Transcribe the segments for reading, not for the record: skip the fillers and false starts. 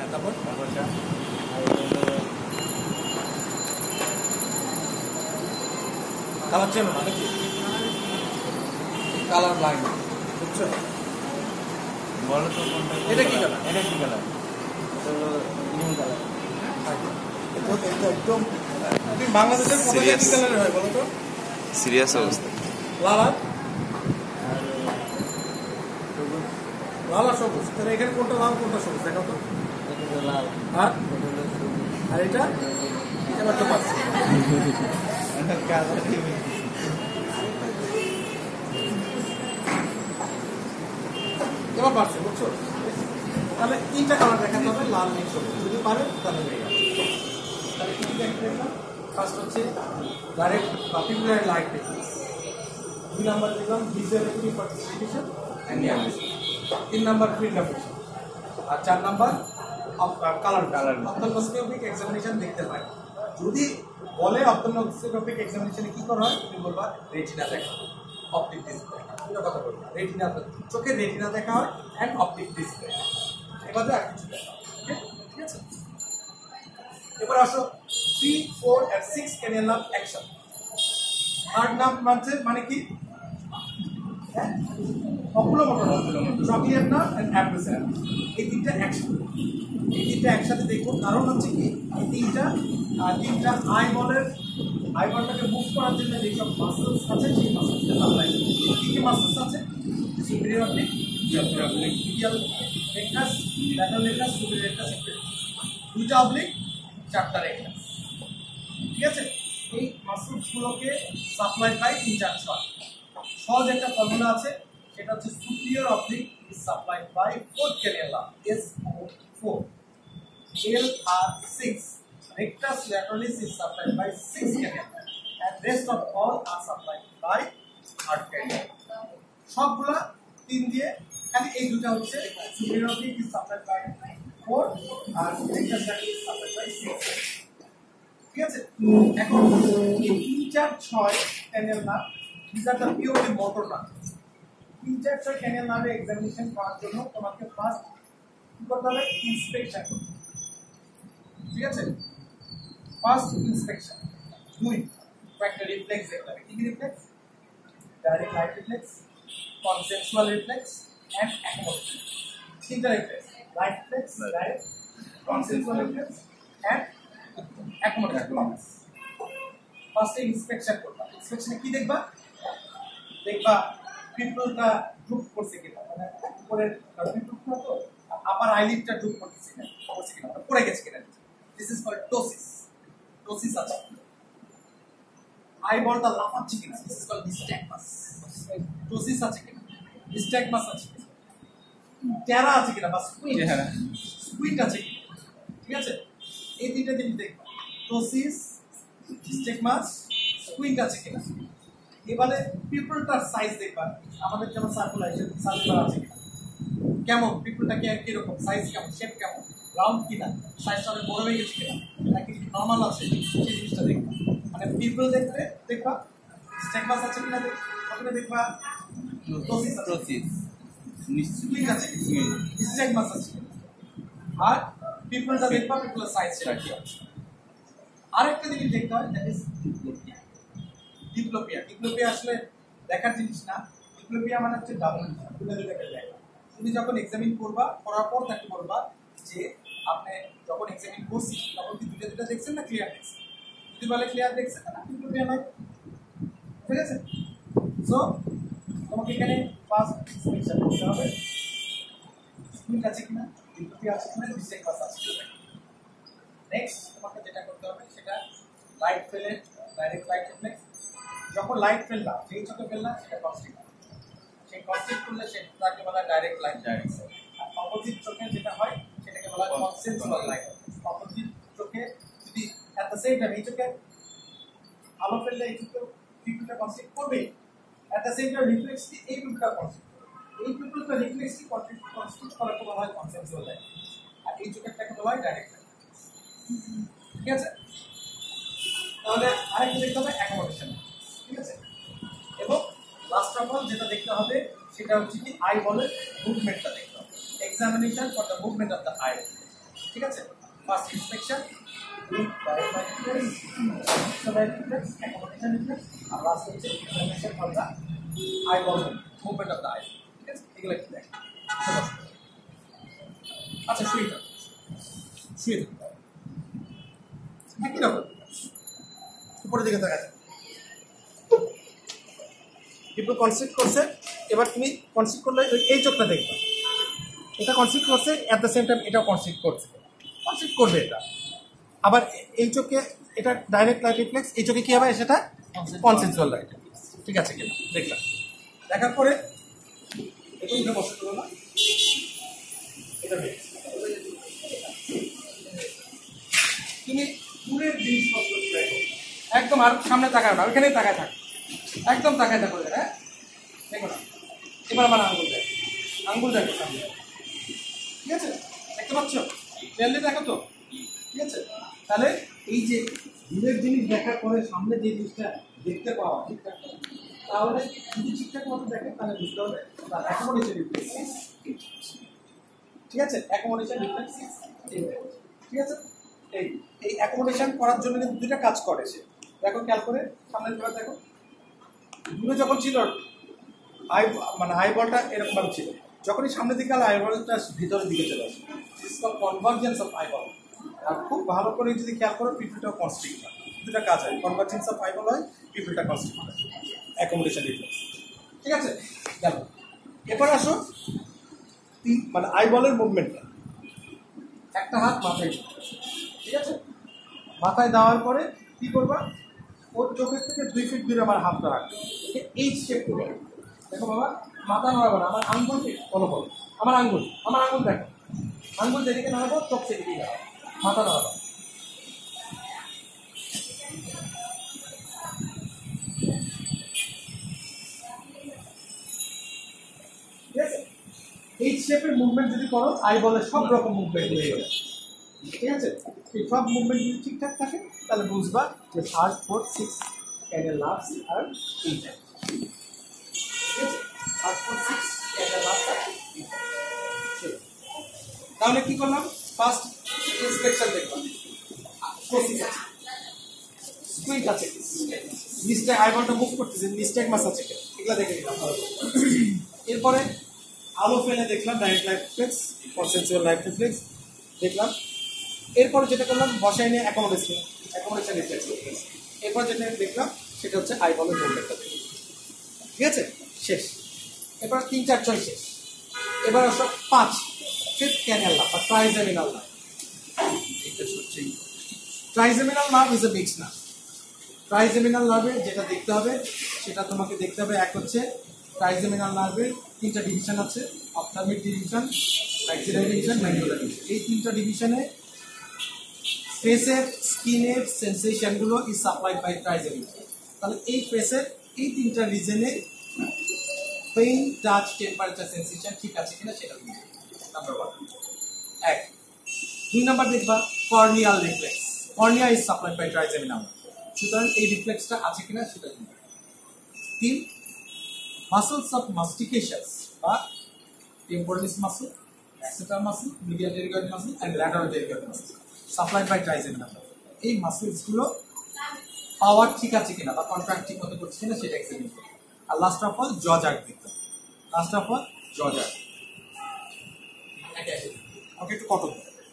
তারপর colour chain না নাকি কালার লাইন বুঝছো বলো তো কোনটা এটা কি কালার এটা কি কালার এটা হলো গ্রিন কালার একদম বাংলাদেশের পতাকা কি কালারের হয় বলো তো সিরিয়াস অবস্থা লাল লাল আর সবুজ তাহলে এখানে কোনটা লাল কোনটা সবুজ দেখাও তো এটা লাল আর এটা এবার তো পাচ্ছি এবার পারছে বুঝছো তাহলে তিনটা কালার দেখাতে হবে লাল নীল সবুজ যদি পারে তাহলে হয়ে গেল তাহলে কি দেখলাম ফার্স্ট হচ্ছে direct particular light techniques 2 number দেখলাম visuality participation and analysis 3 number fingerprint আর 4 নাম্বার কালার অপথলমোস্কোপিক এক্সামিনেশন দেখতে পাই যদি বলে অপথলমোস্কোপিক এক্সামিনেশনে কি করা হয় তুমি বলবা রেটিনা দেখা অপটিক ডিসপ্লে এটা কথা বলবা রেটিনা চোখের রেটিনা দেখা হয় এন্ড অপটিক ডিসপ্লে এবারে আর কিছু দেখা ঠিক আছে এবার আসো 3 4 and 6 cranial nerve action third nerve মানে কি অকুলোমোটর ট্রকিয়াল নার্ভ এন্ড অ্যাপ্রেসার এই তিনটা একসাথে দেখো কারণ হচ্ছে কি এই তিনটা আইবলটাকে মুভ করার জন্য যেসব মাসলস আছে সেই মাসলসটা সাপ্লাই কি কি মাসলস আছে superior oblique medial rectus lateral rectus superior rectus দুইটা অবলিক চারটা রেকটাস ঠিক আছে এই মাসলসগুলোকে সাপ্লাই পাই 3 4 6 সহজ একটা ফর্মুলা আছে সেটা হচ্ছে superior oblique is supplied by 4th cranial nerve S4 LR6 rectus lateralis is supplied by 6 canal and rest of all are supplied by 3rd canal সবগুলা 3 দিয়ে খালি এই দুটো হচ্ছে superior oblique is supplied by 4 R rectus lateralis is supplied by 6 ঠিক আছে এখন এই 3 4 6 ক্যানাল না these are the purely motor nerve 3 4 6 cranial নার্ভে এক্সামিনেশন করার জন্য তোমাকে ফার্স্ট কি করতে হবে ইন্সপেকশন করতে ঠিক আছে ফার্স্ট ইন্সপেকশন দুই একটা রিফ্লেক্স দেখতে হবে কি reflex direct light reflex conceptual reflex and accommodation তিনটা reflex light reflex direct conceptual reflex and accommodation first inspection করবা ইন্সপেকশনে কি দেখবা পিপলটা ড্রুপ করছে কিনা মানে উপরের ড্রুপ না তো আপার আইলিডটা ড্রুপ করতেছে কিনা পড়ে গেছে কিনা This is called ptosis. Ptosis আছে আইবলটা লাফাচ্ছে কিনা This is called nystagmus. Ptosis আছে কিনা nystagmus আছে কিনা টেরা আছে কিনা বা স্কুইট আছে কিনা ঠিক আছে এই তিনটা জিনিস দেখবা ptosis nystagmus স্কুইট আছে কিনা এবারে পিপলটার সাইজ দেখবা আমাদের যেমন সার্কুলার আছে কিনা কেমন পিপলটা কি রকম সাইজ কেমন শেপ কেমন রাউন্ড কিনা সাইজটা অনেক বড় হয়ে গেছে কিনা নাকি নর্মাল আছে সেই জিনিসটা দেখবা মানে পিপল দেখবা স্ট্যাগমাস আছে কিনা দেখবা প্রসেস নিশ্চয়ই আছে স্ট্যাগমাস আছে আর পিপলটা দেখবা পিপলের সাইজটা কি আছে আরেকটা জিনিস দেখতে হয় দ্যাট ইজ ডিপ্লোপিয়া আসলে দেখার জিনিস না ডিপ্লোপিয়া মানে হচ্ছে ডাবল দেখা তুমি যখন এক্সামিন করবা করার পর তাকে বলবা যে আপনি যখন এক্সামিন করছি তখন কি দুটো দেখছেন না ক্লিয়ার দেখছেন যদি বলে ক্লিয়ার দেখছেন না ডিপ্লোপিয়া নাই ঠিক আছে সো তোমাকে এখানে ফার্স্ট ইন্সপেকশন করতে হবে স্কুল আছে কিনা ডিপ্লোপিয়া আছে কিনা ডিস্ট্রিক্ট পাস আছে নেক্সট তোমাকে যেটা করতে হবে সেটা লাইট ফেলে ডাইরেক্ট লাইট রিফ্লেক্স যখন লাইট ফেললা যেই চোখে ফেললা সেটা কনস্ট্রিক্ট সেই কনস্ট্রিক্ট করলে সেটাকে বলা ডাইরেক্ট লাইট ডাইরেক্ট আর অপোজিট চোখে যেটা হয় সেটাকে বলা কনসেন্সুয়াল লাইট অপোজিট চোখে যদি এট দ্য সেম টাইম এই চোখে আলো ফেললে এই চোখে পিপলটা কনস্ট্রিক্ট করবে এট দ্য সেম টাইম রিফ্লেক্সটি এই পিপলটা কনস্ট্রিক্ট এই পিপলটা রিফ্লেক্সটি কনস্ট্রিক্ট করাকে বলা হয় কনসেন্সুয়াল লাইট আর এই চোখেরটাকে বলা হয় ডাইরেক্ট লাইট ঠিক আছে তাহলে আরেকটা দেখতে হবে অ্যাকোমোডেশন ঠিক আছে এবং লাস্ট অফ অল যেটা দেখতে হবে সেটা হচ্ছে কি আই বলের মুভমেন্টটা দেখতে হবে examination for the movement of the eye ঠিক আছে, ফার্স্ট ইন্সপেকশন আর লাস্ট হচ্ছে information for the eyeball movement of the eye. ঠিক আছে, এগুলো একটু দেখ। আচ্ছা শুয়ে থাক, শুয়ে থাক, একই রকম উপরের দিকে দেখা যায়। একটু কনসিড করছে, এবার তুমি কনসিড করলে এই চোখটা দেখবে, এটা কনসিড করছে, অ্যাট দ্য সেম টাইম এটাও কনসিড করছে, কনসিড করবে এটা। আবার এই চোখে এটা ডাইরেক্ট লাইট রিফ্লেক্স, এই চোখে কি হবে সেটা কনসেনচুয়াল লাইট। ঠিক আছে কিনা দেখলাম, দেখার পরে এটা উঠে বসে করো না, এটা তুমি দূরের জিনিসপত্র দেখো, একদম আর সামনে তাকায় না, ওইখানেই তাকায় থাক, একদম তাকায় থাকো। হ্যাঁ দেখো না, এবার আমার আঙ্গুল দেখো, আঙ্গুল দেখো সামনে। ঠিক আছে, দেখতে পাচ্ছ? ক্লিয়ারলি দেখো তো? ঠিক আছে, তাহলে এই যে দূরের জিনিস দেখার পরে সামনে যে জিনিসটা দেখতে পাওয়া ঠিকঠাক, তাহলে যদি ঠিকঠাক মতো দেখে তাহলে বুঝতে হবে তার অ্যাকোমোডেশন রিফ্লেক্স। ঠিক আছে, অ্যাকোমোডেশন রিফ্লেক্স। ঠিক আছে, এই অ্যাকোমোডেশন করার জন্য কিন্তু দুটা কাজ করে সে। দেখো খেয়াল করে সামনের দিকে দেখো, দূরে যখন ছিল মানে আইবলটা এরকম ভাবে ছিল, যখনই সামনের দিকে গেলে আইবলটা ভিতরের দিকে চলে আসে, কনভার্জেন্স অফ আইবল। আর খুব ভালো করে যদি খেয়াল করো পিপিলটা কনস্ট্রিক্ট হয়, দুটা কাজ হয়, কনভার্জেন্স অফ আইবল হয়, পিপিলটা কনস্ট্রিক্ট হয়, অ্যাকোমোডেশন রিফ্লেক্স। ঠিক আছে, গেল। এরপর আসো মানে আইবলের মুভমেন্টটা, একটা হাত মাথায়, ঠিক আছে, মাথায় দেওয়ার পরে কি করবা, ওর চোখের থেকে 2 ফিট দূরে আমার হাতটা রাখবে, এই শেপ করবে। দেখো বাবা, মাথা নড়াবো না, আমার আঙ্গুলকে ফলো করো, আমার আঙ্গুল দেখো, আঙ্গুল যেদিকে নাড়াবো চোখ সেদিকে যাবো, মাথা নড়াবো। ঠিক আছে, এই শেপের মুভমেন্ট যদি করো আইবলের সব রকম মুভমেন্ট হয়ে যাবে। ঠিক আছে, এই সব মুভমেন্ট যদি ঠিকঠাক থাকে তাহলে বুঝবা যে 3, 4, 6 ক্যান্ডেল লাস্ট আর 8। ঠিক আছে, 3, 4, 6 ক্যান্ডেল লাস্ট আর 8। তাহলে কি করলাম, ফার্স্ট ইন্সপেকশন দেখলাম, স্কুইজ আছে, মিস্টেক আইবলটা মুভ করতেছে, মিস্টেক মাস আছে, এগুলো দেখে নিলাম। এরপরে আলো ফেলে দেখলাম direct light reflex, consensual light reflex দেখলাম। এরপরে যেটা করলাম বসাই নিয়ে অ্যাকোমোডেশন রিফ্লেক্স। এরপর যেটা দেখলাম সেটা হচ্ছে আইবলের মুভমেন্টটা। ঠিক আছে, শেষ। এবার 3, 4, 6 শেষ। এবার আসো 5 ফিফথ ক্যানেল নার্ভ বা trigeminal nerve. Trigeminal nerve is a mix nerve. Trigeminal নার্ভে যেটা দেখতে হবে সেটা তোমাকে দেখতে হবে, এক হচ্ছে ট্রাইজেমিনাল নার্ভের 3টা ডিভিশন আছে, ophthalmic division, maxillary division, mandibular division. এই 3টা ডিভিশনে ফেসের স্কিনের সেন্সেশনগুলো ইজ সাপ্লাইড বাই ট্রাইজেমিনাল। তাহলে এই ফেসের এই 3টা রিজনে পেইন, টাচ, টেম্পারেচার সেন্সেশন ঠিক আছে কিনা সেটা নাম্বার 1। 2 নাম্বার দেখবা corneal reflex. Cornea is supplied by trigeminal, সুতরাং এই রিফ্লেক্সটা আছে কিনা সেটা দেখবা। 3 মাসলস অফ মাস্টিকেশনস বা টেম্পোরালিস মাসল, অ্যাক্সেটাল muscle, medial pterygoid muscle and lateral pterygoid muscle supplied by trigeminal. এই মাসলসগুলো পাওয়ার ঠিক আছে কিনা বা কন্ট্রাক্ট ঠিক মতো করছে কিনা সেটা এক্সামিন করতে। আর লাস্ট অফ অল জ জাগ দেখতে, লাস্ট অফ অল জ জাগ। ওকে, একটু কত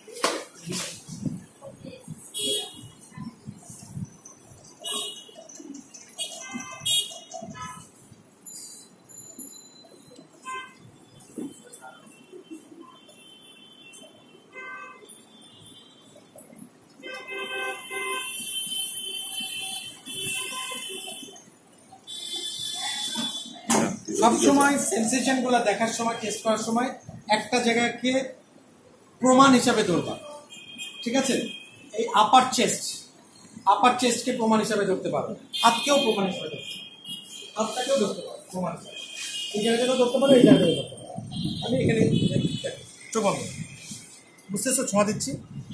সবসময় সেন্সেশন গুলো দেখার সময়, টেস্ট করার সময় একটা জায়গাকে প্রমাণ হিসাবে ধরবা। ঠিক আছে, এই আপার চেস্টকে প্রমাণ হিসাবে ধরতে পারো, হাতকেও প্রমাণ হিসাবে ধরতে পারো, হাতটাকেও ধরতে পারো প্রমাণ হিসাবে, এই জায়গাটাকেও ধরতে পারো, এই জায়গাটাকেও ধরতে পারো। আমি এখানে চোখ বন্ধ, বুঝতেছো? ছোঁয়া দিচ্ছি,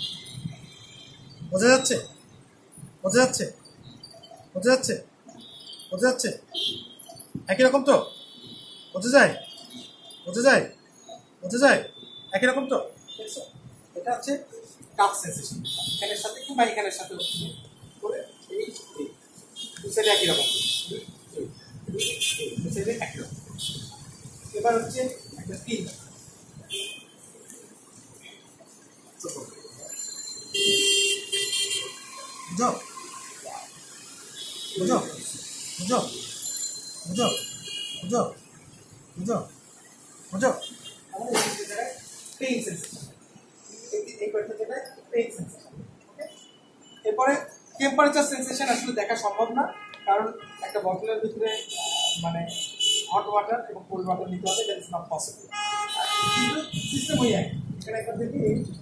বোঝা যাচ্ছে? বোঝা যাচ্ছে? বোঝা যাচ্ছে? বোঝা যাচ্ছে? একই রকম তো? বোঝা যায়? বোঝা যায়? বোঝা যায়? একই রকম তো? দেখছো? এটা হচ্ছে টাচ সেন্সেশন, এখানের সাথে কিংবা এখানের সাথে করে এই দু সাইডে একই রকম, দু সাইডে একই রকম। এবার হচ্ছে একটা পিন, বুঝো বুঝো বুঝো বুঝো বুঝো বুঝো বুঝো আমাদের এই জায়গায় পেইন সেন্সেশন, এই কয়েকটা জায়গায় পেইন সেন্সেশন। এরপরে টেম্পারেচার সেন্সেশন আসলে দেখা সম্ভব না, কারণ একটা বটলের ভিতরে মানে হট ওয়াটার এবং কোল্ড ওয়াটার নিতে হবে, দ্যাট ইজ নট পসিবল। কিন্তু সিস্টেম ওই একই, এখানে একবার দেখি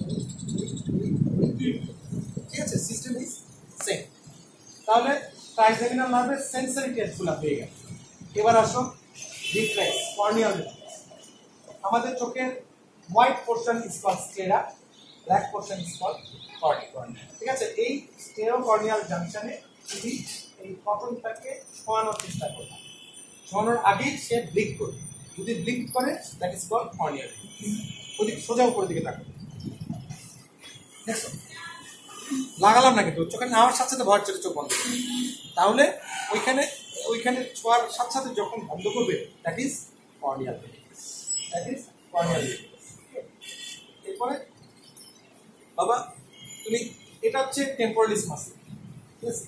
ঠিক আছে, সিস্টেম ইজ সেম। তাহলে ট্রাইজেমিনাল নার্ভের সেন্সরি টেস্টগুলো হয়ে গেল। এবার আসো রিফ্লেক্স, কর্নিয়াল রিফ্লেক্স। আমাদের চোখের white portion is called sclera, black portion is called cornea. ঠিক আছে, এই স্টেরো কর্নিয়াল জাংশনে যদি এই কটনটাকে ছোঁয়ানোর চেষ্টা করবে, ছোঁয়ানোর আগেই সে ব্লিঙ্ক করবে, যদি ব্লিঙ্ক করে দ্যাট ইজ কল্ড কর্নিয়াল। ওদিকে সোজা উপরের দিকে তাকাবে, দেখছো লাগালাম না কিন্তু চোখে নেওয়ার সাথে সাথে ভয়ের চোখে চোখ বন্ধ করবে, তাহলে ওইখানে ছোঁয়ার সাথে সাথে যখন বন্ধ করবে that is corneal, that is corneal. এরপরে বাবা তুমি এটা হচ্ছে টেম্পোরালিস মাসল, ঠিক আছে।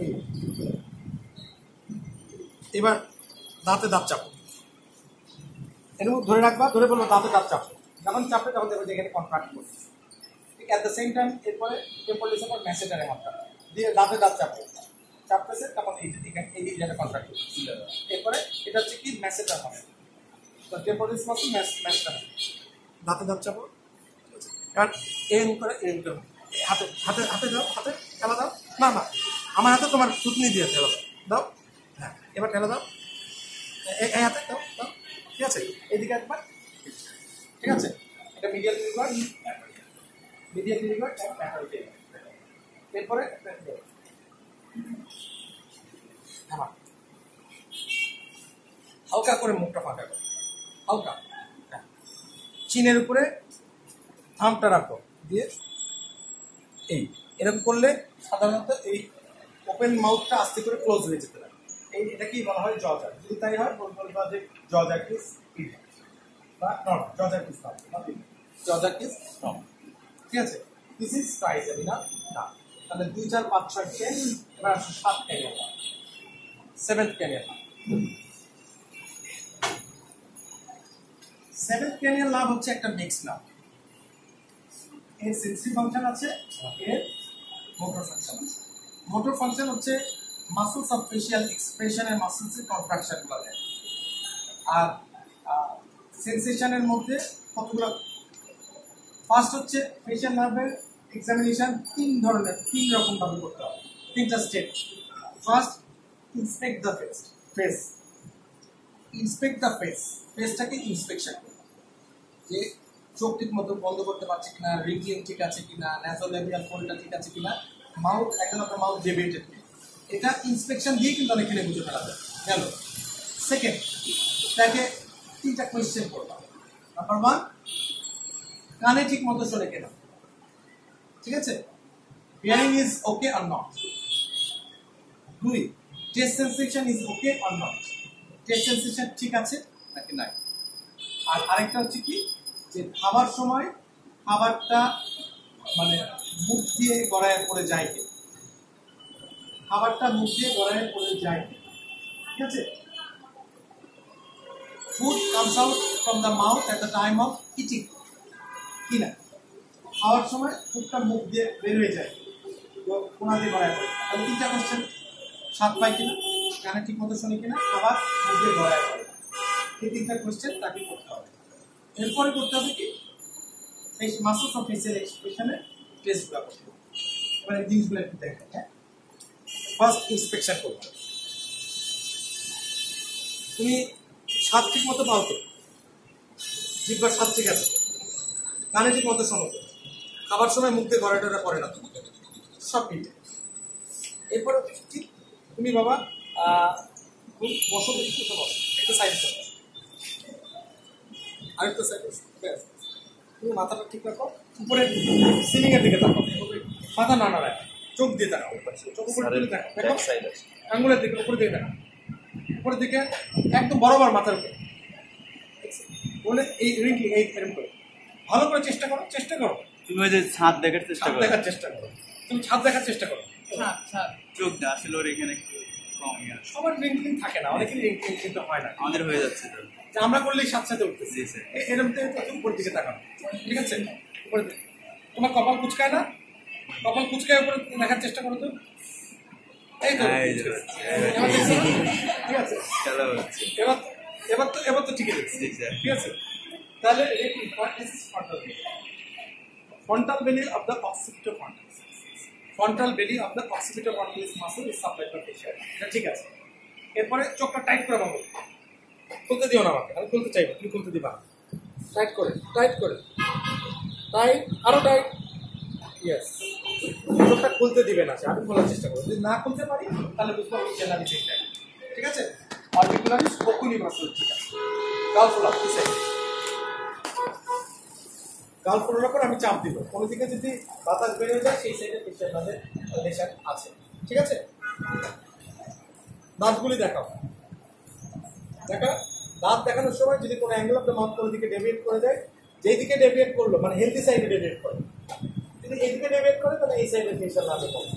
এবার দাঁতে দাঁত চাপো, এরকম ধরে রাখবা, ধরে বলবো দাঁতে দাঁত চাপো, যখন চাপবে তখন দেখবে যেখানে কন্ট্রাক্ট করছে। ঠিক অ্যাট দ্য সেম টাইম এরপরে টেম্পোরালিসের পর ম্যাসেটারে হাতটা দিয়ে দাঁতে দাঁত চাপো, চাপতেছে তখন এই জায়গাটা কন্ট্রাক্ট করছে। এরপরে এটা হচ্ছে কি ম্যাসেটার মাসল, তো টেম্পোরালিস মাসল ম্যাসেটার, দাঁতে দাঁত চাপো। এবার এম করে হাতে হাতে হাতে দাও, হাতে ঠেলা দাও, না না আমার হাতে তোমার থুতনি দিয়ে ঠেলা দাও, দাও হ্যাঁ, এবার ঠেলা দাও, এই হাতে দাও দাও, ঠিক আছে, এইদিকে একবার, ঠিক আছে। এটা মিডিয়াল লিভার, মিডিয়াল লিভার, এরপরে হালকা করে মুখটা ফাঁকা করো, হালকা চিনের উপরে থামটা রাখো দিয়ে এই এরকম করলে সাধারণত এই ওপেন মাউথটা আস্তে করে ক্লোজ হয়ে যেতে লাগে, এটাকেই বলা হয় জজার। যদি তাই হয় বলবা যে জজার কিস বা not jaw jerk is, jaw jerk is not, ঠিক আছে। This is trigeminal nerve. তাহলে 2, 4, 5, 6 10, এবার আসো 7 cranial nerve, 7th cranial nerve. 7th cranial nerve হচ্ছে একটা মিক্স নার্ভ, এর সেন্সরি ফাংশন আছে, এর মোটর ফাংশন আছে। মোটর ফাংশন হচ্ছে মাসলস অফ ফেশিয়াল এক্সপ্রেশন এর মাসলসের কন্ট্রাকশন গুলো দেয়, আর সেন্সেশনের মধ্যে কতগুলো, ফার্স্ট হচ্ছে ফেশিয়াল নার্ভের এক্সামিনেশন 3 রকম ভাবে করতে হবে, 3টা step. First inspect the face, inspect the face, ফেসটাকে ইন্সপেকশন করবে যে চোখ ঠিক মতো বন্ধ করতে পারছে কিনা, রিংক্লিং ঠিক আছে কিনা, ন্যাসোলেবিয়াল ফোল্ডটা ঠিক আছে কিনা, মাউথ একদম আপনার মাউথ ডেভিয়েটেড কিনা, এটা ইন্সপেকশন দিয়ে কিন্তু অনেক কিনে বুঝে ফেলা যায়। গেল। সেকেন্ড, তাকে 3টা কোয়েশ্চেন করবা। নাম্বার 1, কানে ঠিক মতো শোনে কিনা, ঠিক আছে, hearing is okay or not. 2, taste sensation is okay or not, taste sensation ঠিক আছে নাকি নাই। আর আরেকটা হচ্ছে কি যে খাবার সময় খাবারটা মানে মুখ দিয়ে গড়ায় পড়ে যায় কি, খাবারটা মুখ দিয়ে গড়ায় পড়ে যায় কি, ঠিক আছে। Food comes out from the mouth at the time of eating কিনা, খাওয়ার সময় ফুডটা মুখ দিয়ে বের হয়ে যায়, তো কোনা দিয়ে গড়ায় পড়ে। তাহলে 3টা কোশ্চেন, স্বাদ পায় কিনা, কানে ঠিক মতো শোনে কিনা, খাবার মুখ দিয়ে গড়ায় পড়ে, এই 3টা কোশ্চেন তাকে করতে হবে। এরপরে করতে হবে কি মাসলস অফ ফেসিয়াল এক্সপ্রেশনের টেস্টগুলো করতে হবে। এবার এই জিনিসগুলো একটু দেখেন। হ্যাঁ, ফার্স্ট ইন্সপেকশন করতে হবে, তুমি স্বাদ ঠিক মতো পাও তো, জিহ্বার স্বাদ ঠিক আছে, কানে ঠিক মতো শোনো তো, খাবার সময় মুখ দিয়ে গড়া টড়া করে না তো, সব মিটে। এরপরে ঠিক তুমি বাবা বসো, একটু সাইড করো, আরেকটা সাইড, তুমি মাথাটা ঠিক রাখো, উপরে সিলিং এর দিকে তাকাও, মাথা না নাড়ায়, চোখ দিয়ে তাকাও, চোখ উপরে দিকে তাকাও, দেখো আঙ্গুলের দিকে, উপরের দিকে তাকাও, উপরের দিকে একদম বরাবর মাথার উপরে বলে এই রিঙ্কলিং এই এরকম করে ভালো করে চেষ্টা করো, চেষ্টা করো। তুমি ওই যে ছাদ দেখার চেষ্টা ছাদ করো, দেখার চেষ্টা করো, তুমি ছাদ দেখার চেষ্টা করো। চোখটা আসলে ওর এখানে একটু কম আছে। সবার রিঙ্কলিং থাকে না, অনেকেরই রিঙ্কলিং কিন্তু হয় না, আমাদের হয়ে যাচ্ছে তো। যে আমরা করলেই সাথে সাথে উঠতেছি। জি স্যার। এরকম উপর দিকে তাকানো, ঠিক আছে? উপরে দিকে। তোমার কপাল কুচকায় না, কপাল কুচকায় উপরে দেখার চেষ্টা করো তো, এই তো এই যে এবার দেখছো না? ঠিক আছে, খেলা হচ্ছে। এবার এবার তো ঠিকই দেখছি, জি স্যার। ঠিক আছে? তাহলে frontal belly of the occipital frontalis, frontal belly of the occipital frontalis muscle is supplied by fascia, এটা ঠিক আছে। এরপরে চোখটা টাইট করে বাবু, খুলতে দিও না আমাকে, আমি খুলতে চাইবো, তুমি খুলতে দিবা না। টাইট করে, টাইট করে, টাইট, আরো টাইট, ইয়েস। চোখটা খুলতে দিবে না, আমি খোলার চেষ্টা করবো, যদি না খুলতে পারি তাহলে বুঝবো আমি চেনাবি ঠিক নাই, ঠিক আছে? অর্বিকুলারিস ওকুলি মাসল, ঠিক আছে। গাল ফোলা, কি সাইড? গাল ফোলার পর আমি চাপ দিব, কোনো দিকে যদি বাতাস বেরিয়ে যায় সেই সাইডে ফেশিয়াল নার্ভের লেশন আছে, ঠিক আছে? দাঁতগুলি দেখাও, দেখা দাঁত দেখানোর সময় যদি কোনো অ্যাঙ্গেল অফ দ্য মাউথ কোনো দিকে ডেভিয়েট করে যায়, যেই দিকে ডেভিয়েট করলো মানে হেলদি সাইডে ডেভিয়েট করে, যদি এইদিকে ডেভিয়েট করে তাহলে এই সাইডে ফেশিয়াল নার্ভে কম,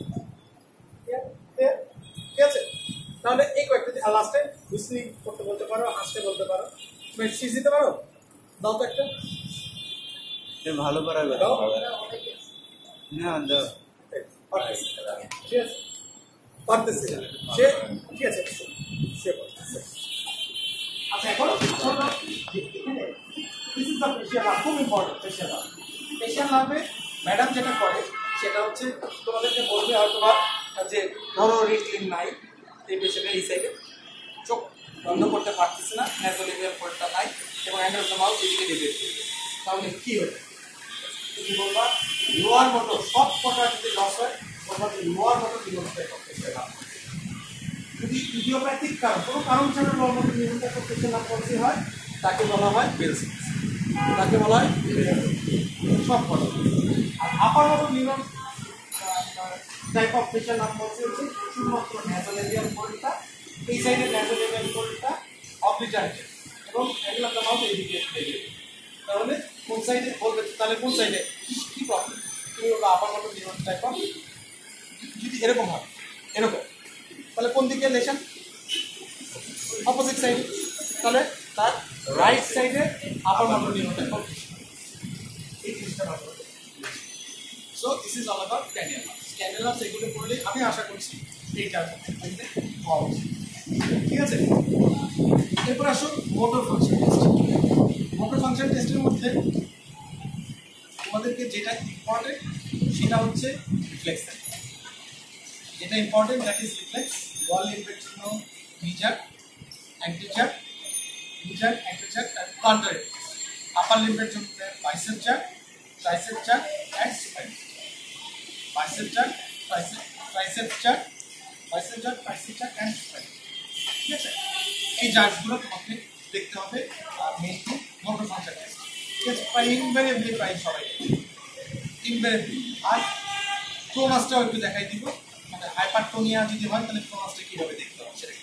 ঠিক আছে? তাহলে এই কয়েকটা লাস্টে হুইসলিং করতে বলতে পারো, হাসতে বলতে পারো, সিজ দিতে পারো, দাও তো একটা, ভালো করা যাবে দাও, না দাও। ঠিক আছে? পারতেছে সে, ঠিক আছে, সে পারতেছে। আচ্ছা, এখন this is the facial nerve, খুব ইম্পর্টেন্ট ফেশিয়াল নার্ভ। ফেশিয়াল নার্ভে ম্যাডাম যেটা করে সেটা হচ্ছে তোমাদেরকে বলবে হয়তো বা যে ধরো রিঙ্কলিং নাই, এই পেশেন্টের এই সাইডে চোখ বন্ধ করতে পারতেছে না, ন্যাজোলেভিয়াল ফোল্ডটা নাই এবং অ্যাঙ্গেল অফ দ্য মাউথ এদিকে ডেভিয়েট করবে, তাহলে কি হবে? তুমি বলবা লোয়ার মোটর, সব কটা যদি লস হয় বলবা যে লোয়ার মোটর নিউরনটা করতেছে না। যদি ইডিওপ্যাথিক কারণ, কোনো কারণ ছাড়া লোয়ার মোটর নিউরনটা করতেছে না পলিসি হয়, তাকে বলা হয় বেলসিস, তাকে বলা হয় সব কটা। আর upper motor neuron type of facial nerve palsy হচ্ছে শুধুমাত্র ন্যাজোলেভিয়াল ফোল্ডটা, এই সাইডে ন্যাজোলেভিয়াল ফোল্ডটা অবলিটারেটেড এবং অ্যাঙ্গেল অফ দ্য মাউথ এদিকে ডেভিয়েট। তাহলে কোন সাইডে বলবে, তাহলে কোন সাইডে কি প্রবলেম? তুমি বলবে upper motor neuron type of, যদি এরকম হয় এরকম, তাহলে কোন দিকে লেশন? অপোজিট সাইডে, তাহলে তার রাইট সাইডে upper motor neuron type of, এই জিনিসটা ভালো করে। So this is all about cranial nerve. Cranial nerve এগুলো পড়লে আমি আশা করছি এইটার মধ্যে পাওয়া উচিত, ঠিক আছে? এরপর আসো motor function test. Motor function টেস্টের মধ্যে তোমাদেরকে যেটা ইম্পর্টেন্ট সেটা হচ্ছে রিফ্লেক্স। যেটা ইম্পর্টেন্ট দ্যাট ইজ রিফ্লেক্স। ওয়াল লিম্বের জন্য নিজাক, অ্যান্টিজাক, নিজাক, অ্যান্টিজাক আর প্লান্টার। আপার লিম্বের জন্য bicep jerk, tricep jerk and spine. Bicep jerk, tricep jerk, bicep jerk, tricep jerk and spine, ঠিক আছে? এই জাকগুলো তোমাকে দেখতে হবে মেইনলি মোটর ফাংশন টেস্ট, ঠিক আছে? প্রায় ইনভেরিয়েবলি প্রায় সবাই ইনভেরিয়েবলি। আর ক্রোনাসটাও একটু দেখাই দিব, মানে হাইপারটোনিয়া যদি হয় তাহলে ক্রোনাসটা কীভাবে দেখতে হবে সেটা কি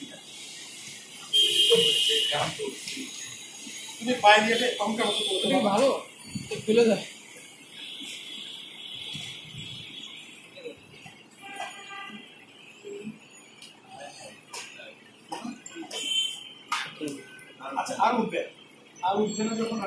তুমি পায়ে দিয়ে অঙ্কের মতো করতে পারো, ভালো খুলে যায়। আচ্ছা, আর উঠবে না যখন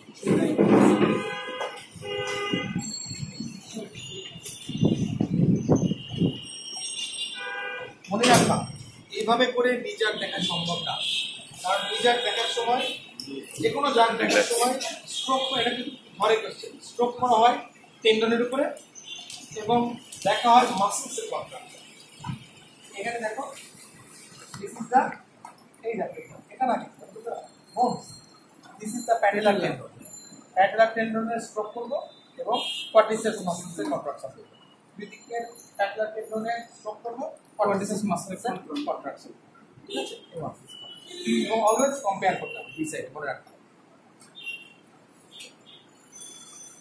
মনে রাখবা এইভাবে করে নিজাক দেখা সম্ভব না, কারণ নিজাক দেখার সময় যে কোনো জাগ দেখার সময় স্ট্রোক, এটা কিন্তু ধরে করছে, স্ট্রোক করা হয় টেন্ডনের উপরে এবং দেখা হয় মাসলসের কন্ট্রাকশন। এখানে দেখো দিস ইজ দা, এই দেখো এটা না bones, this is the patellar tendon. Patellar tendon stroke করব এবং quadriceps muscles এর কন্ট্রাকশন করব। দুদিকে patellar tendon স্ট্রোক করব, quadriceps muscles এর কন্ট্রাকশন, ঠিক আছে? এবং অলওয়েজ কম্পেয়ার করতে হবে দুই সাইড, মনে রাখতে হবে।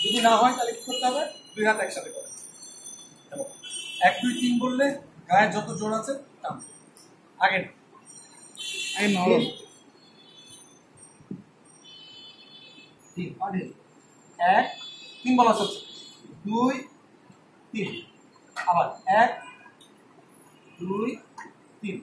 যদি না হয় তাহলে কি করতে হবে, দুই হাত একসাথে করে 1 2 3 বললে গায়ে যত জোর আছে টান। আগে নরম। 1 3 বলা হচ্ছে, 2 3 আবার 1 2 3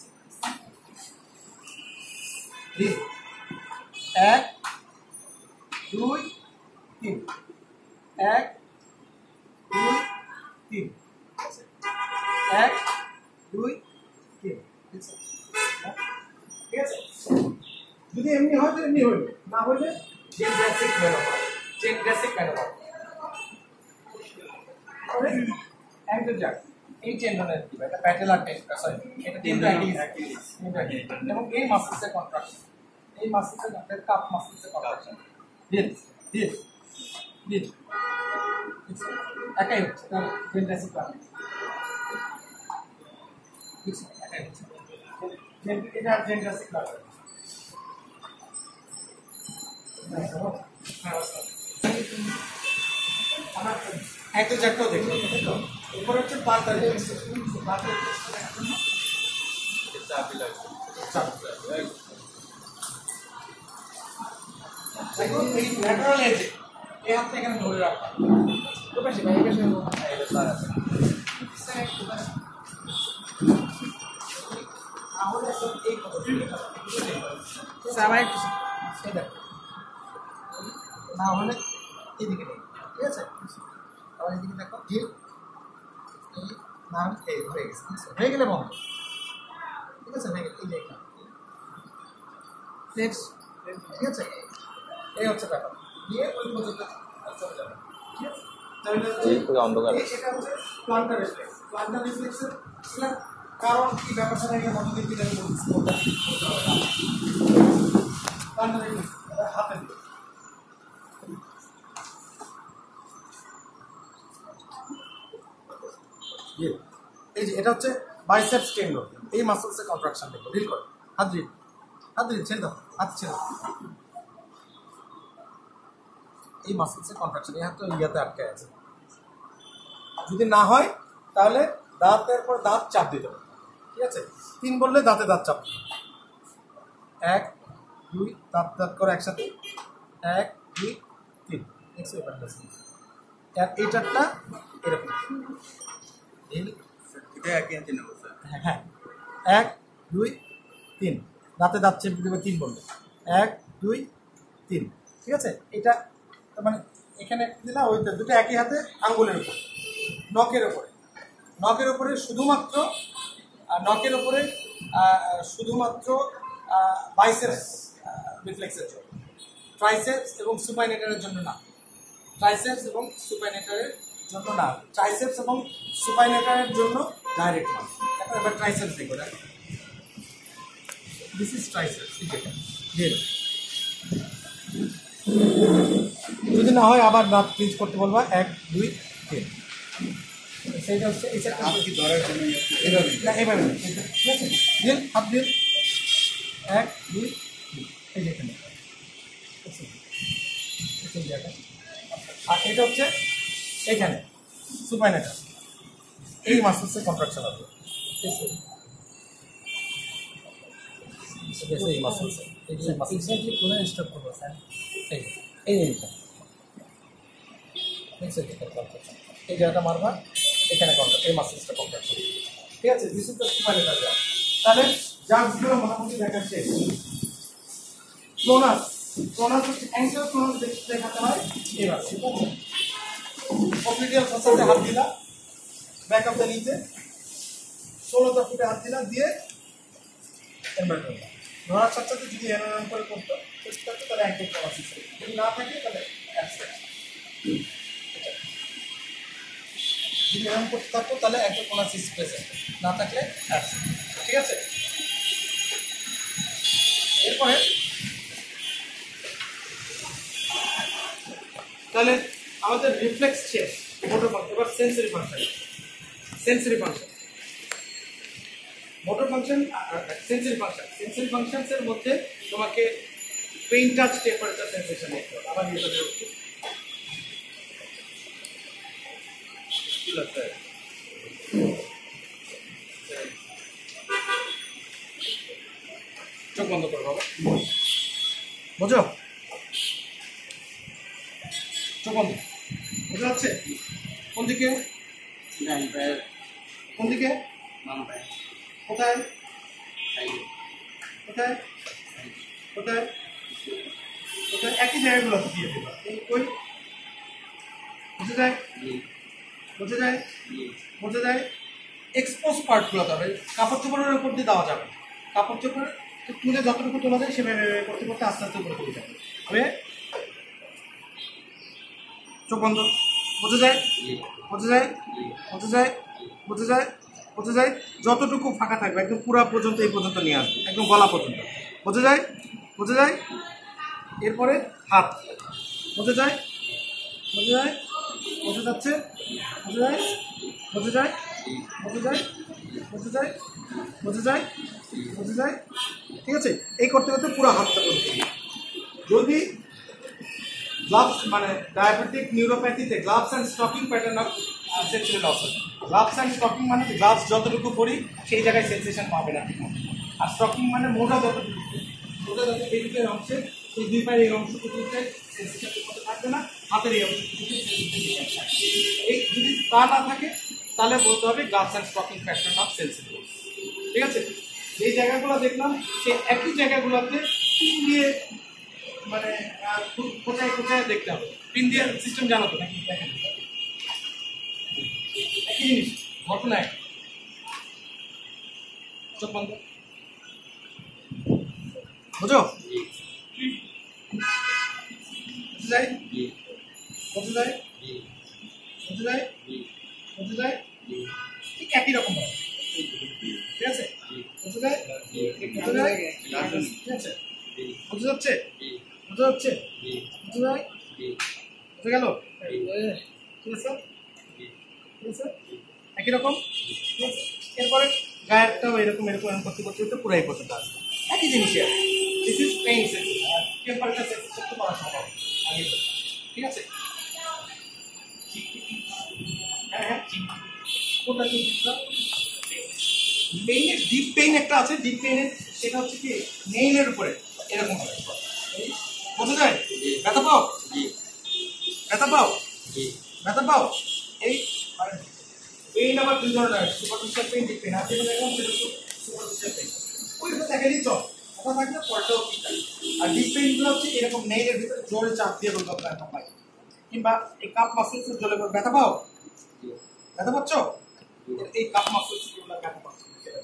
1 2 3 1 2 3 1 2 3 ঠিক আছে। যদি এমনি হয় তো এমনি হইল, না হইলে Jendrassik manoeuvre, Jendrassik manoeuvre একদম যাক। এই টেন্ডনের কি এটা প্যাটেলার টেন্ডন, সরি এটা টেন্ডন এবং এই মাসলসের কন্ট্রাকশন, এই মাসলসের কন্ট্রাকশন কাপ মাসলসের কন্ট্রাকশন দিস দিস দিস একাই হচ্ছে তাহলে চেন বেসিক পাবে দিস একাই হচ্ছে চেন, এটা চেন বেসিক পাবে। একটা চারটাও দেখো, এরপরে হচ্ছে 5 তারিখ দেখো এই ল্যাটারাল এজে এই হাতটা এখানে ধরে রাখা, তো বেশি ভাই এখানে এটা স্যার আছে তাহলে সব এই কথা সবাই একটু সেটা না হলে এদিকে নেই, ঠিক আছে। আবার এদিকে দেখো যে এই নাম এই হয়ে গেছে, হয়ে গেলে বন্ধ, ঠিক আছে, হয়ে গেলে এই যে নেক্সট, ঠিক আছে। এই হচ্ছে ব্যাপার, দিয়ে ওই পর্যন্ত চলে যাবে, ঠিক আছে। তাহলে অন্ধকার এটা হচ্ছে প্লান্টার রিফ্লেক্স, প্লান্টার রিফ্লেক্সের কারণ কি ব্যাপারটা নিয়ে মনোযোগ দিতে আমি বলছি, প্লান্টার রিফ্লেক্স হাতে দিয়ে এই যে এটা হচ্ছে বাইসেপস টেন্ডন, এই মাসলসের কন্ট্রাকশন দেখো, রিল করো, হাত রিল, হাত রিল ছেড়ে দাও, হাত ছেড়ে দাও, এই মাসলসের কন্ট্রাকশন, এই হাতটা ইয়াতে আটকে আছে। যদি না হয় তাহলে দাঁতের পর দাঁত চাপ দিতে হবে, ঠিক আছে। 3 বললে দাঁতে দাঁত চাপ দিতে হবে, 1 2 দাঁত দাঁত করে একসাথে 1 2 3 নেক্সট পেপার আর এই চারটা এরকম এটা একই হাতে নেবো স্যার। হ্যাঁ 1 2 3 দাঁতে দাঁত চেপে দেবে 3 বললে 1 2 3, ঠিক আছে। এটা মানে এখানে দিলা ওই দুটো একই হাতে আঙ্গুলের উপর, নখের উপরে, নখের উপরে শুধুমাত্র নখের উপরে শুধুমাত্র বাইসেপস রিফ্লেক্সের জন্য, ট্রাইসেপস এবং সুপাইনেটারের জন্য না, ট্রাইসেপস এবং সুপাইনেটারের জন্য না, ট্রাইসেপস এবং সুপাইনেটারের জন্য ডাইরেক্ট না। এখন এবার ট্রাইসেপস দেখো, দিস ইজ ট্রাইসেপস, ঠিক আছে। যদি না হয় আবার দাঁত ক্লিজ করতে বলবা 1 2 3, সেইটা হচ্ছে এই সেটটা কি ধরার জন্য এইভাবে না, এইভাবে না, ঠিক আছে। দিন হাত দিন 1 2 3, এই যে এখানে, আর এটা হচ্ছে এইখানে সুপাইনেটার, এই মাসলসের কন্ট্রাকশন হবে, ঠিক আছে। এই মাসলস এক্স্যাক্টলি কোন স্টপ করব স্যার, এই এইটা এই জায়গাটা মারবা, এখানে কন্ট্রাক্ট, এই মাসলসটা কন্ট্রাকশন, ঠিক আছে। This is the supinator jerk. তাহলে জার্কগুলো মোটামুটি দেখা শেষ। ক্লোনাস, ক্লোনাস হচ্ছে অ্যাঙ্কেল ক্লোনাস দেখাতে হয় এবার, ঠিক আছে। অপ্লিডিয়াল ফসলতে হাত দিলা, ব্যাক অফ দ্য নিচে 16টা ফুটে হাত দিলা, দিয়ে এনবার করলা, ধরার সাথে সাথে যদি এনবার করে করতো তাহলে অ্যাঙ্কেল ক্লোনাস, যদি না থাকে তাহলে অ্যাবসেন্ট, যদি এরকম করতে থাকতো তাহলে অ্যাঙ্কেল ক্লোনাস প্রেজেন্ট, না থাকলে অ্যাবসেন্ট, ঠিক আছে। এরপরে তাহলে আমাদের রিফ্লেক্স শেষ, মোটর ফাংশন, এবার sensory function, sensory function, motor function, sensory function. Sensory ফাংশনসের মধ্যে তোমাকে পেইন টাচ টেম্পারেচার সেন্সেশন দেখতে হবে, আবার এটা কি লাগছে চোখ বন্ধ করো বাবা, বুঝো? চোখ বন্ধ, বোঝা যাচ্ছে? কোন দিকে? কোন দিকে? কোথায়? কোথায়? কোথায়? কোথায়? একই জায়গাগুলো দিয়ে দেবা। এই কই? বুঝে যায়? বুঝে যায়? বুঝে যায়? এক্সপোজ পার্টগুলো তবে কাপড় চোপড়ের উপর দিয়ে দেওয়া যাবে। কাপড় চোপড় তুলে যতটুকু তোলা যায় সেভাবে করতে করতে আস্তে আস্তে উপরে তুলে যাবে। হবে? চোখ বন্ধ, বুঝে যায়? বুঝে যায়? বুঝে যায়? বুঝে যায়? বুঝে যায়? যতটুকু ফাঁকা থাকবে একদম পুরা পর্যন্ত এই পর্যন্ত নিয়ে আসবে, একদম গলা পর্যন্ত। বুঝে যায়? বুঝে যায়? এরপরে হাত, বুঝে যায়? বুঝে যায়? বুঝে যাচ্ছে? বুঝে যায়? বুঝে যায়? বুঝে যায়? বুঝে যায়? বুঝে যায়? বুঝে যায়? ঠিক আছে, এই করতে করতে পুরো হাতটা করতে হবে। যদি গ্লাভস মানে ডায়াবেটিক নিউরোপ্যাথিতে gloves and stocking pattern of sensory loss হয়। গ্লাভস অ্যান্ড স্টকিং মানে গ্লাভস যতটুকু পরি সেই জায়গায় সেন্সেশন পাবে না, আর স্টকিং মানে মোটা যতটুকু, মোটা যত এদিকের অংশে এই দুই পায়ের এই অংশটুকুতে সেন্সেশন করতে থাকবে না, হাতের এই অংশটুকুতে সেন্সেশন থাকবে। এই যদি তা না থাকে তাহলে বলতে হবে gloves and stocking pattern of sensory loss. ঠিক আছে, এই জায়গাগুলো দেখলাম সেই একই জায়গাগুলোতে পিন দিয়ে মানে কোথায় কোথায় দেখতে হবে। পিন দিয়ে সিস্টেম জানো তো নাকি? দেখেন একই জিনিস, ঘটনা এক। চোখ বন্ধ, বুঝো? বুঝে যায়? বুঝে যায়? বুঝে যায়? বুঝে যায়? ঠিক একই রকম হয়। ঠিক আছে, বুঝে যায়? বুঝে যায়? ঠিক আছে, বুঝে যাচ্ছে? বুঝে যাচ্ছে? বুঝে যায়? বুঝে গেল? ঠিক আছে, ঠিক আছে, একই রকম। ঠিক আছে, এরপরে গায়েরটাও এরকম এরকম এরকম করতে করতে করতে পুরাই পর্যন্ত আসবে। একই জিনিসই আছে। দিস ইজ পেইন সেন্সিটিভ, আর টেম্পারেচার সেন্সিটিভ তো করা সম্ভব আগে। ঠিক আছে, হ্যাঁ হ্যাঁ, কোনটা কি? পেইনের ডিপ পেইন একটা আছে, ডিপ পেইনের সেটা হচ্ছে কি নেইলের উপরে এরকম হবে। বোঝা যায়? ব্যথা পাও? ব্যথা পাও? ব্যথা পাও? এই পেইন আবার দুই ধরনের, সুপারফিশিয়াল পেইন, ডিপ পেইন। আপনি দেখলাম সেটা সুপারফিশিয়াল পেইন, ওইটা দেখা দিচ্ছ কথা থাকলে পরটাও ঠিক থাকে। আর ডিপ পেইনগুলো হচ্ছে এরকম নেইলের ভিতরে জোরে চাপ দিয়ে বলতে ব্যথা পাই, কিংবা এই কাপ মাসেলস জলে ব্যথা পাও? ব্যথা পাচ্ছ? এই কাপ মাসেলস গুলো ব্যথা পাচ্ছ,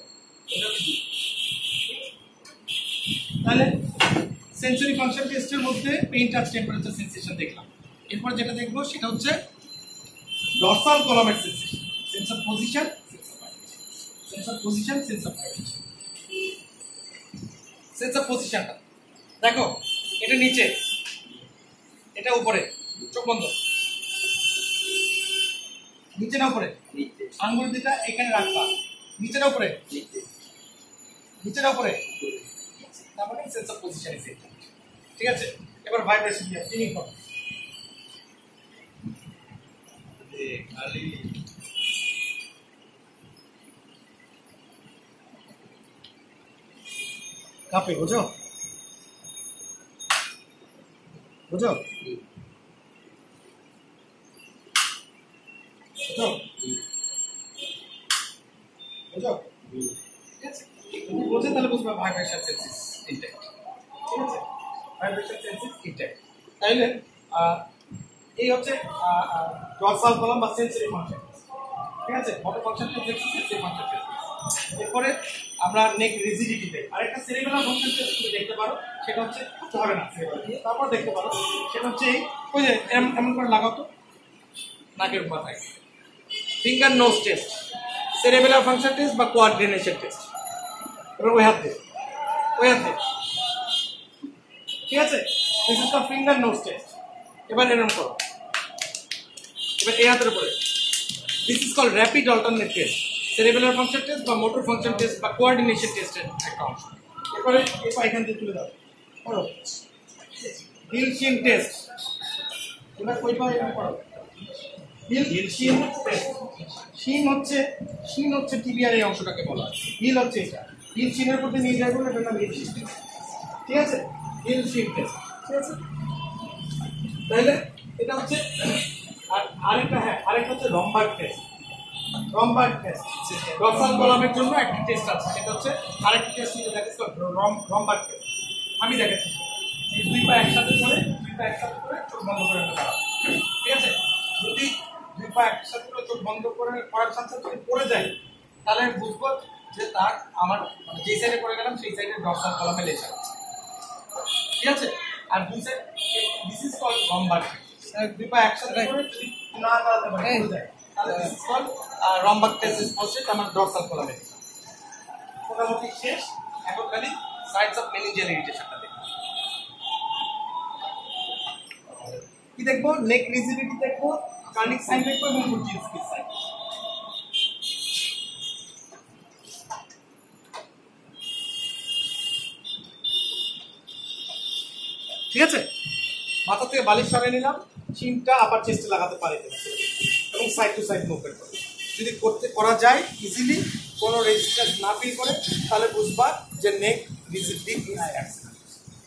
তাহলে সেন্সরি ফাংশন টেস্টের মধ্যে পেইন টাচ টেম্পারেচার সেন্সেশন দেখলাম। এরপর যেটা দেখবো সেটা হচ্ছে ডরসাল কলামের sensation, sense of position, sense of position, sense of vibration. Sense of পজিশনটা দেখো, এটা নিচে, এটা উপরে। চোখ বন্ধ, নিচে না উপরে? আঙ্গুল দুটা এখানে রাখবা, নিচে না উপরে? নিচে না উপরে? তারপরে sense of position is it. ঠিক আছে, এবার ভাইব্রেশন দিয়ে ফিলিং করো। খালি কাঁপে, বুঝো? বুঝো? বুঝো? বুঝো? ঠিক আছে, যদি বোঝে তাহলে বুঝবা ভাইব্রেশন সেন্সিস ইনট্যাক্ট। ঠিক আছে, ভাইব্রেশন সেন্সিস ইনট্যাক্ট। তাইলে এই হচ্ছে ডরসাল কলাম বা সেন্সরি ফাংশন। ঠিক আছে, motor function test, sensory function test. এরপরে আমরা নেক রিজিডিটিতে আরেকটা সেরিবেলার ফাংশন টেস্ট তুমি দেখতে পারো, সেটা হচ্ছে করতে হবে না সেরিবেলার, তারপর দেখতে পারো সেটা হচ্ছে ওই যে এমন করে লাগাও তো নাকের মাথায়। Finger nose test, cerebellar function test বা কোঅর্ডিনেশন টেস্ট। এবার ওই হাত দিয়ে, ওই হাত দিয়ে। ঠিক আছে, this is the finger nose test. এবার এরকম করো, এবার এই হাতের উপরে। This is called rapid alternate test, cerebellar function test বা মোটর ফাংশন টেস্ট বা কোঅর্ডিনেশন টেস্টের একটা অংশ। এরপরে এখান থেকে তুলে দাও, করো হিল শিন টেস্ট। এবার কই পাও এরকম করো, শিন হচ্ছে টিবিয়ার এই অংশটাকে বলা হয়। হিল হচ্ছে এটা, হিল শিনের প্রতি নিয়ে যায় বলে এটার নাম হিল শিন টেস্ট। ঠিক আছে, হিল শিন টেস্ট। ঠিক আছে, তাহলে এটা হচ্ছে আরেকটা হচ্ছে Romberg test. Romberg test dorsal কলামের জন্য একটা টেস্ট আছে, সেটা হচ্ছে আরেকটা test, that is called Romberg test. আমি দেখাচ্ছি, এই দুই পা একসাথে করে চোখ বন্ধ করে দাঁড়াও। ঠিক আছে, যদি দুই পা একসাথে করে চোখ বন্ধ করে করার সাথে যদি পড়ে যায়, তাহলে আমি বুঝবো যে তার আমার যে সাইডে পড়ে গেলাম সেই সাইডে ডরসাল কলামে লেখা আছে। ঠিক আছে, আর দুই side, this is called Romberg test. দুই পা একসাথে করে যদি না দাঁড়াতে পারে পড়ে যায়, তাহলে this is called Romberg test is called আমার ডরসাল কলামে। মোটামুটি শেষ। এখন খালি সাইডস অফ মেনিঞ্জিয়াল ইরিটেশনটা দেখব। কি দেখবো? নেক রিজিডিটি দেখবো, কার্নিক সাইন দেখবো এবং বুর্জিনস্কি সাইন। ঠিক আছে, মাথা থেকে বালিশ সরিয়ে নিলাম, চিনটা আবার চেস্টে লাগাতে পারি এবং সাইড টু সাইড মুভমেন্ট করবো। যদি করা যায় ইজিলি, কোনো রেজিস্ট্যান্স না ফিল করে, তাহলে বুঝবা যে নেক রিজিডিটি ইজ অ্যাবসেন্ট।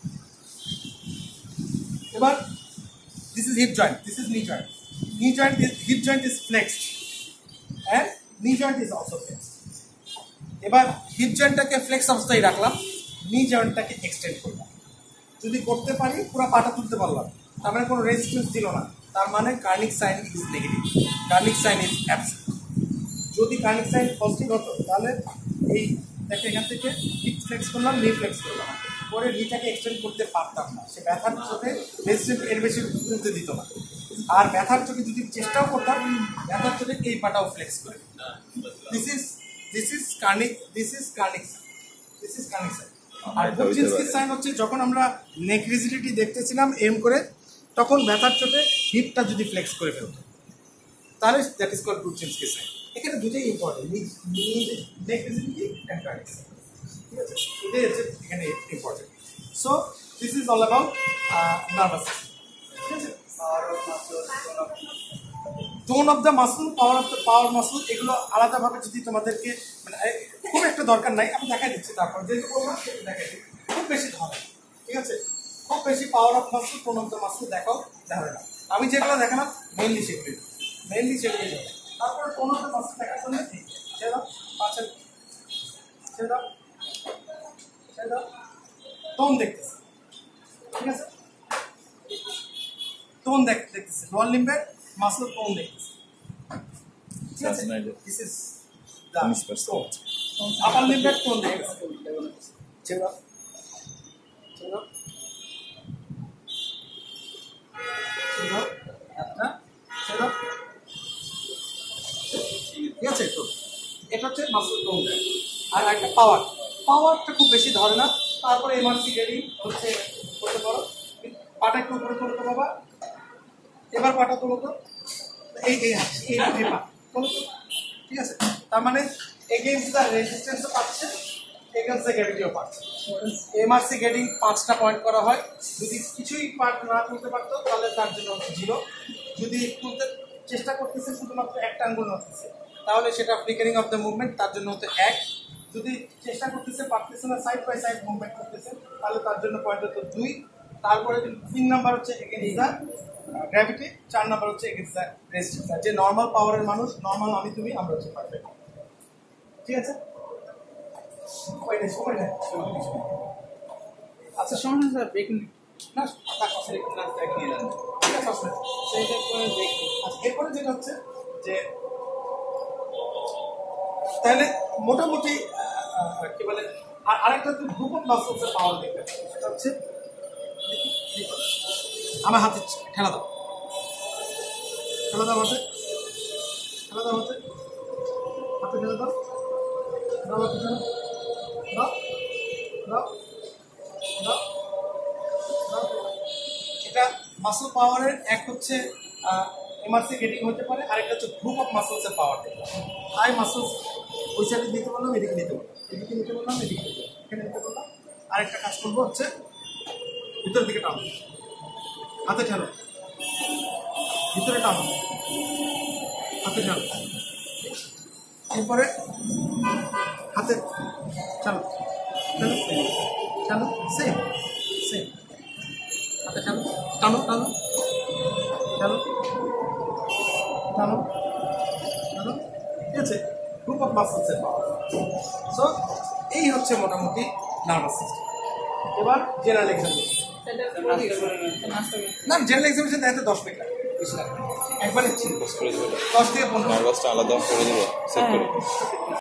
এবার this is hip joint, this is knee joint. Hip joint is flexed and knee joint is also flexed. এবার হিপ জয়েন্টটাকে ফ্লেক্স অবস্থায় রাখলাম, নি জয়েন্টটাকে এক্সটেন্ড করলাম। যদি করতে পারি পুরো পাটা তুলতে পারলাম, তার মানে কোনো রেজিস্ট্যান্স দিল না, তার মানে Kernig sign is negative, Kernig sign is absent. যদি কার্নিক সাইন পজিটিভ হতো, তাহলে এই দেখে এখান থেকে হিপ ফ্লেক্স করলাম, নি ফ্লেক্স করলাম, পরে নিটাকে এক্সটেন্ড করতে পারতাম না, সে ব্যথার চোখে রেজিস্ট্যান্স এর বেশি তুলতে দিত না। আর ব্যথার চোখে যদি চেষ্টাও করতাম, ব্যথার চোখে এই পাটাও ফ্লেক্স করে। This is Kernig sign. আর বুর্জিনস্কি সাইন হচ্ছে যখন আমরা নেক রিজিডিটি দেখতেছিলাম এম করে, তখন ব্যথার চোখে হিপটা যদি ফ্লেক্স করে ফেলতো, তাহলে that is called Brudzinski sign. এখানে দুটোই important, neck rigidity and Kernig sign. ঠিক আছে, এটাই হচ্ছে এখানে important. So this is all about nervous system. ঠিক আছে, tone of the muscle, power muscle, এগুলো আলাদাভাবে যদি তোমাদেরকে মানে খুব একটা দরকার নাই, আমি দেখাই দিচ্ছি। তারপর যেহেতু বললাম সেটা দেখাই দিই, খুব বেশি ধরে। ঠিক আছে, খুব বেশি power of muscle, tone of the muscle দেখাও ধরে না। আমি যেগুলো দেখালাম মেইনলি সেগুলি যাবে। তারপরে টোন অফ দ্য মাসল দেখার জন্য ছেড়ে পাঁচের ছেড়ে দাও, টোন দেখতেছে। ঠিক আছে, টোন দেখতেছে, লোয়ার লিম্বের মাসল টোন দেখতেছে। ঠিক আছে, this is the tone. Upper লিম্বের টোন দেখতেছে। ছেড়ে দাও। ঠিক আছে, তো এটা হচ্ছে মাসল টোন। আর একটা পাওয়ারটা খুব বেশি ধরে না। তারপরে এমার্সি গেটিং হচ্ছে করতে পারো, পাটা একটু উপরে তোলো তো বাবা, এবার পাটা তোলো তো, এই পা তোলো তো। ঠিক আছে, তার মানে এগেইনস্ট দ্য রেজিস্ট্যান্সও পাচ্ছে, এগেইনস্ট দ্য গ্র্যাভিটিও পাচ্ছে। এমআরসি গেটিং 5টা পয়েন্ট করা হয়। যদি কিছুই পার্ট না তুলতে পারতো, তাহলে তার জন্য 0। যদি তুলতে চেষ্টা করতেছে, শুধুমাত্র একটা আঙ্গুল নড়তেছে, তাহলে সেটা ফ্লিকারিং অফ দ্য মুভমেন্ট, তার জন্য হচ্ছে 1। যদি চেষ্টা করতেছে, পারতেছে না, সাইড বাই সাইড মুভমেন্ট করতেছে, তাহলে তার জন্য পয়েন্ট হতো 2। তারপরে 3 নাম্বার হচ্ছে এগেইনস্ট দ্য গ্র্যাভিটি, 4 নাম্বার হচ্ছে এগেইনস্ট দ্য রেজিস্ট্যান্স। যে নর্মাল পাওয়ারের মানুষ, নর্মাল আমি তুমি, আমরা হচ্ছে পারফেক্ট। ঠিক আছে, সময় নেই। আচ্ছা, সময় নেই স্যার, ব্রেক না, এরপরে যেটা হচ্ছে যে তাহলে মোটামুটি কি বলে, আরেকটা হচ্ছে গ্রুপ অফ মাসলসের পাওয়ার দেখতে, সেটা হচ্ছে আমার হাতে ঠেলা দাও, হাতে হাতে ঠেলা দাও, এটা মাসল পাওয়ারের এক হচ্ছে এমআরসি গেটিং হতে পারে, আরেকটা হচ্ছে গ্রুপ অফ মাসলসের পাওয়ার। হাই মাসলস ওই সাইডে দিতে বললাম, এদিকে নিতে বললাম, এদিকে নিতে বললাম, এদিকে নিতে বললাম, এখানে নিতে বললাম। আরেকটা কাজ করবো হচ্ছে ভিতরের দিকে টানো, হাতে ঠেলো, ভিতরে টানো, হাতে টানো, এরপরে হাতে চালো চালো চালো, সেম সেম, হাতে চালো, টানো টানো চালো টানো টানো, ঠিক আছে? গ্রুপ অফ মাসেলসের পাওয়ার। সো এই হচ্ছে মোটামুটি নার্ভাস সিস্টেম। এবার জেনারেল এক্সামিনেশন। না, জেনারেল এক্সামিনেশন দেখতে 10 মিনিট লাগে, বেশি লাগে না। একবারে ছিল 10 থেকে 15 নার্ভাসটা আলাদা করে দেবো সেট করে।